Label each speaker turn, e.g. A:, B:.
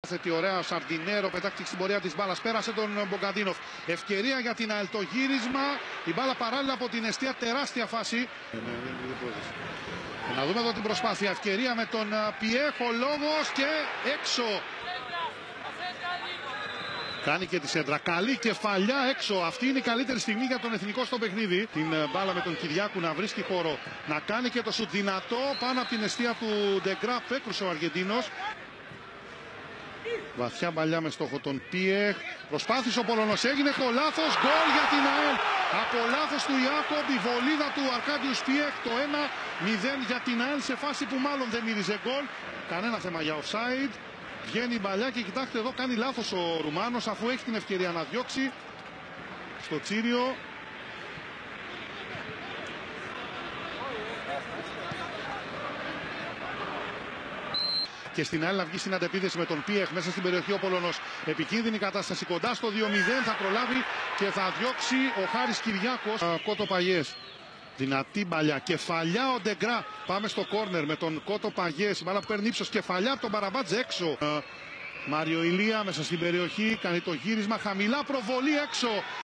A: Θέτει ωραία ο Σαρντινέρο, πετάχτηκε στην πορεία της μπάλας, πέρασε τον Μπογκαντίνοφ. Ευκαιρία για την ΑΕΛ, το γύρισμα, η μπάλα παράλληλα από την εστία, τεράστια φάση. Να δούμε εδώ την προσπάθεια, ευκαιρία με τον Πιέχ, ο λόγος και έξω. Κάνει και τη σέντρα, καλή κεφαλιά έξω. Αυτή είναι η καλύτερη στιγμή για τον εθνικό στο παιχνίδι. Την μπάλα με τον Κυριάκου να βρίσκει χώρο, να κάνει και το σουτ δυνατό πάνω από την εστία του Ντεγκράπ, έκρουσε ο Αργεντίνος. Βαθιά παλιά με στόχο τον Πιέχ. Προσπάθησε ο Πολωνός, έγινε το λάθος. Γκολ για την ΑΕΛ. Από λάθος του Ιάκομπ, η βολίδα του Αρκάντιους Πιέχ. Το 1-0 για την ΑΕΛ σε φάση που μάλλον δεν μύριζε γκολ. Κανένα θέμα για offside. Βγαίνει η μπαλιά και κοιτάξτε εδώ, κάνει λάθος ο Ρουμάνος αφού έχει την ευκαιρία να διώξει στο Τσίριο. Και στην άλλη να βγει στην αντεπίθεση με τον Πιέχ μέσα στην περιοχή ο Πολωνός. Επικίνδυνη κατάσταση κοντά στο 2-0. Θα προλάβει και θα διώξει ο Χάρης Κυριάκος. Κότο Παγιές. Δυνατή μπαλιά. Κεφαλιά ο Ντεγκρά. Πάμε στο κόρνερ με τον Κότο Παγιές. Η μπάλα που παίρνει ύψος. Κεφαλιά από τον Μπαραμπάτζ έξω. Μάριο Ηλία μέσα στην περιοχή. Κάνει το γύρισμα. Χαμηλά προβολή έξω.